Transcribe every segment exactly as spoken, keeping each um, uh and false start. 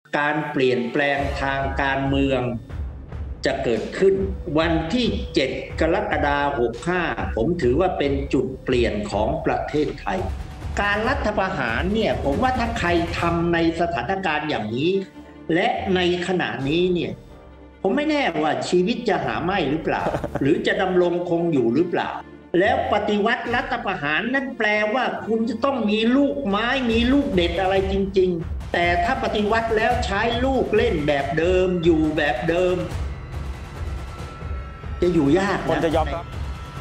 การเปลี่ยนแปลงทางการเมืองจะเกิดขึ้นวันที่เจ็ดกรกฎาคมหกห้าผมถือว่าเป็นจุดเปลี่ยนของประเทศไทยการรัฐประหารเนี่ยผมว่าถ้าใครทำในสถานการณ์อย่างนี้และในขณะนี้เนี่ยผมไม่แน่ว่าชีวิตจะหาไม่หรือเปล่า หรือจะดำรงคงอยู่หรือเปล่าแล้วปฏิวัติรัฐประหารนั่นแปลว่าคุณจะต้องมีลูกไม้มีลูกเด็ดอะไรจริงๆแต่ถ้าปฏิวัติแล้วใช้ลูกเล่นแบบเดิมอยู่แบบเดิมจะอยู่ยากนะคนจะยอมรับ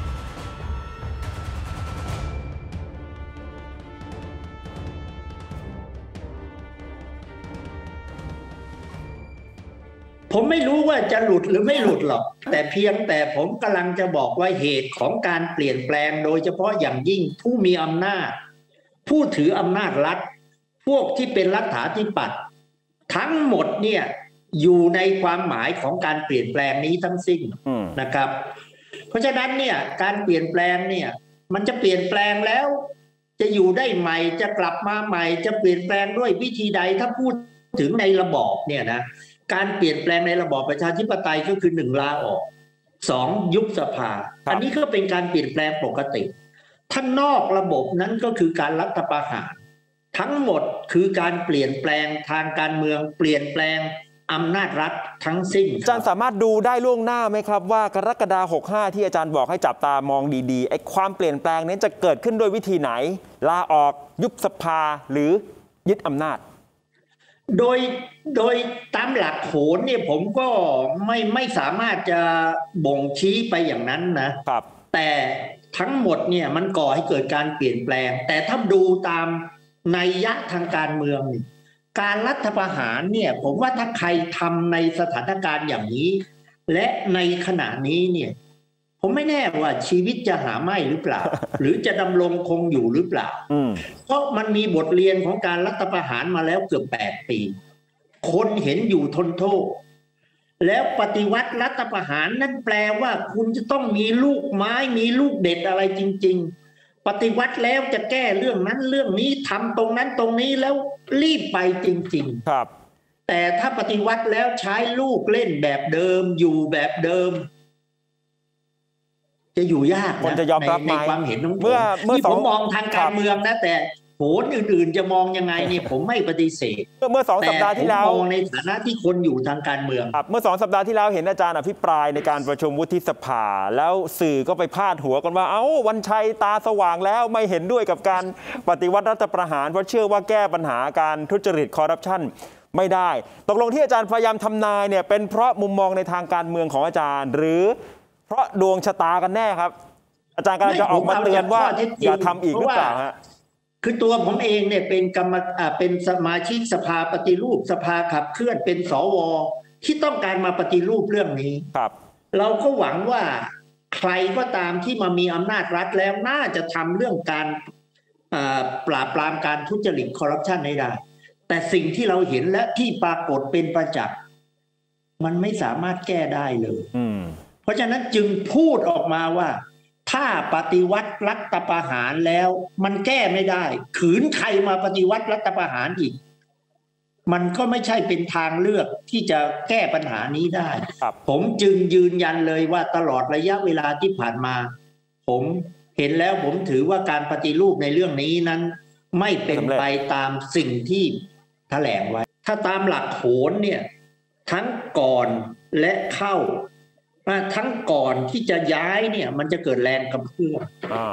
ผมไม่รู้ว่าจะหลุดหรือไม่หลุดหรอกแต่เพียงแต่ผมกำลังจะบอกว่าเหตุของการเปลี่ยนแปลงโดยเฉพาะอย่างยิ่งผู้มีอำนาจผู้ถืออำนาจรัฐพวกที่เป็นรัฐาธิปัตย์ทั้งหมดเนี่ยอยู่ในความหมายของการเปลี่ยนแปลงนี้ทั้งสิ้นนะครับเพราะฉะนั้นเนี่ยการเปลี่ยนแปลงเนี่ยมันจะเปลี่ยนแปลงแล้วจะอยู่ได้ใหม่จะกลับมาใหม่จะเปลี่ยนแปลงด้วยวิธีใดถ้าพูดถึงในระบอบเนี่ยนะการเปลี่ยนแปลงในระบอบประชาธิปไตยก็คือหนึ่งลาออกสองยุบสภาอันนี้ก็เป็นการเปลี่ยนแปลงปกติถ้านอกระบบนั้นก็คือการรัฐประหารทั้งหมดคือการเปลี่ยนแปลงทางการเมืองเปลี่ยนแปลงอำนาจรัฐทั้งสิ้นอาจารย์สามารถดูได้ล่วงหน้าไหมครับว่ากรกฎาคมหกห้าที่อาจารย์บอกให้จับตามองดีๆไอ้ความเปลี่ยนแปลงนี้จะเกิดขึ้นด้วยวิธีไหนลาออกยุบสภาหรือยึดอำนาจโดยโดยตามหลักโหราเนี่ยผมก็ไม่ไม่สามารถจะบ่งชี้ไปอย่างนั้นนะครับแต่ทั้งหมดเนี่ยมันก่อให้เกิดการเปลี่ยนแปลงแต่ถ้าดูตามนัยยะทางการเมืองนี่การรัฐประหารเนี่ยผมว่าถ้าใครทำในสถานการณ์อย่างนี้และในขณะนี้เนี่ยผมไม่แน่ว่าชีวิตจะหาไม่หรือเปล่า หรือจะดำรงคงอยู่หรือเปล่าเพราะมันมีบทเรียนของการรัฐประหารมาแล้วเกือบแปดปีคนเห็นอยู่ทนโทษแล้วปฏิวัติรัฐประหารนั่นแปลว่าคุณจะต้องมีลูกไม้มีลูกเด็ดอะไรจริงๆปฏิวัติแล้วจะแก้เรื่องนั้นเรื่องนี้ทำตรงนั้นตรงนี้แล้วรีบไปจริงๆครับแต่ถ้าปฏิวัติแล้วใช้ลูกเล่นแบบเดิมอยู่แบบเดิมจะอยู่ยากคนจะยอมรับไหมในความเห็นของผมเมื่อเมื่อผมมองทางการเมืองนะแต่โหนอื่นๆจะมองยังไงนี่ผมไม่ปฏิเสธเมื่อสองสัปดาห์ที่แล้วมองในฐานะที่คนอยู่ทางการเมืองเมื่อสองสัปดาห์ที่แล้วเห็นอาจารย์อภิปรายในการประชุมวุฒิสภาแล้วสื่อก็ไปพาดหัวกันว่าเอ้าวันชัยตาสว่างแล้วไม่เห็นด้วยกับการปฏิวัติรัฐประหารเพราะเชื่อว่าแก้ปัญหาการทุจริตคอร์รัปชันไม่ได้ตกลงที่อาจารย์พยายามทำนายเนี่ยเป็นเพราะมุมมองในทางการเมืองของอาจารย์หรือเพราะดวงชะตากันแน่ครับอาจารย์กำลังจะออกมาเตือนว่าอย่าทำอีกหรือเปล่าฮะคือตัวผมเองเนี่ยเป็นกรรมอ่าเป็นสมาชิกสภาปฏิรูปสภาขับเคลื่อนเป็นสวที่ต้องการมาปฏิรูปเรื่องนี้ครับเราก็หวังว่าใครก็ตามที่มามีอำนาจรัฐแล้วน่าจะทำเรื่องการปราบปรามการทุจริตคอร์รัปชันให้ได้แต่สิ่งที่เราเห็นและที่ปรากฏเป็นประจักษ์มันไม่สามารถแก้ได้เลยเพราะฉะนั้นจึงพูดออกมาว่าถ้าปฏิวัติรัฐประหารแล้วมันแก้ไม่ได้ขืนใครมาปฏิวัติรัฐประหารอีกมันก็ไม่ใช่เป็นทางเลือกที่จะแก้ปัญหานี้ได้ผมจึงยืนยันเลยว่าตลอดระยะเวลาที่ผ่านมาผมเห็นแล้วผมถือว่าการปฏิรูปในเรื่องนี้นั้นไม่เป็นไปตามสิ่งที่แถลงไว้ถ้าตามหลักโหราเนี่ยทั้งก่อนและเข้าทั้งก่อนที่จะย้ายเนี่ยมันจะเกิดแรงกระเพื่อม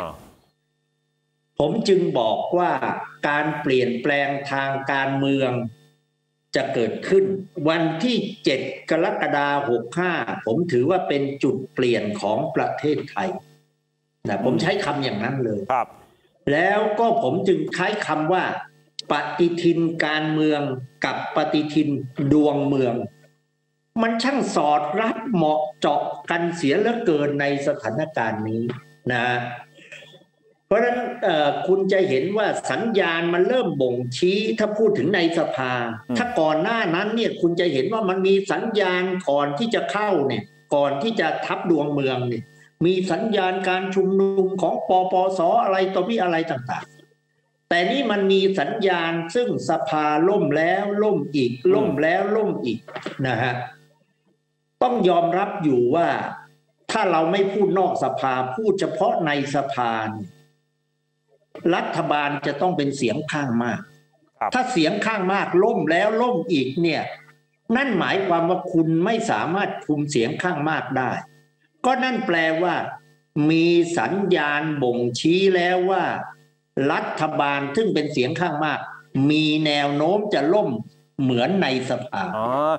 ผมจึงบอกว่าการเปลี่ยนแปลงทางการเมืองจะเกิดขึ้นวันที่เจ็ดกรกฎาคมหกห้าผมถือว่าเป็นจุดเปลี่ยนของประเทศไทยนะผมใช้คำอย่างนั้นเลยครับแล้วก็ผมจึงใช้คำว่าปฏิทินการเมืองกับปฏิทินดวงเมืองมันช่างสอดรับเหมาะเจาะกันเสียเหลือเกินในสถานการณ์นี้นะเพราะฉะนั้นคุณจะเห็นว่าสัญญาณมันเริ่มบ่งชี้ถ้าพูดถึงในสภาถ้าก่อนหน้านั้นเนี่ยคุณจะเห็นว่ามันมีสัญญาณก่อนที่จะเข้าเนี่ยก่อนที่จะทับดวงเมืองเนี่ยมีสัญญาณการชุมนุมของปปสอะไรต่อมีอะไรต่างแต่นี่มันมีสัญญาณซึ่งสภาล่มแล้วล่มอีกล่มแล้วล่มอีกนะฮะต้องยอมรับอยู่ว่าถ้าเราไม่พูดนอกสภาพูดเฉพาะในสภารัฐบาลจะต้องเป็นเสียงข้างมากถ้าเสียงข้างมากล่มแล้วล่มอีกเนี่ยนั่นหมายความว่าคุณไม่สามารถคุมเสียงข้างมากได้ก็นั่นแปลว่ามีสัญญาณบ่งชี้แล้วว่ารัฐบาลซึ่งเป็นเสียงข้างมากมีแนวโน้มจะล่มเหมือนในสภา